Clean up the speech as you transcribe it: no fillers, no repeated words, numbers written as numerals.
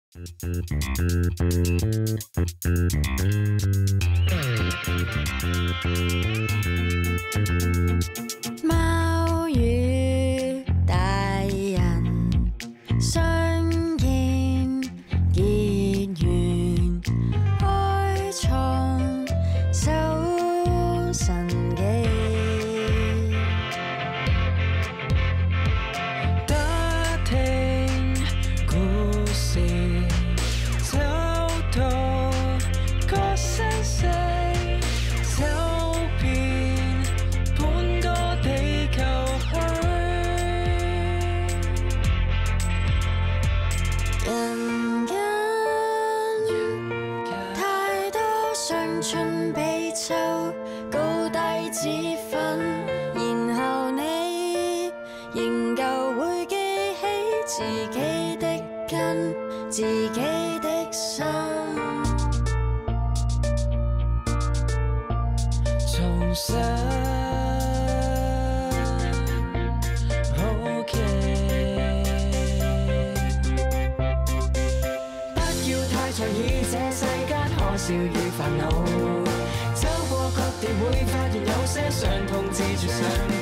貓與大人相見結緣，開創搜神記， 打聽故事，找到個身世，走遍半個地球去。 人間太多傷春悲秋，高低之分，然後你仍舊會記起自己的根，自己的心。 重新 OK， 不要太在意這世間可笑與煩惱，走過各地會發現有些傷痛自絕上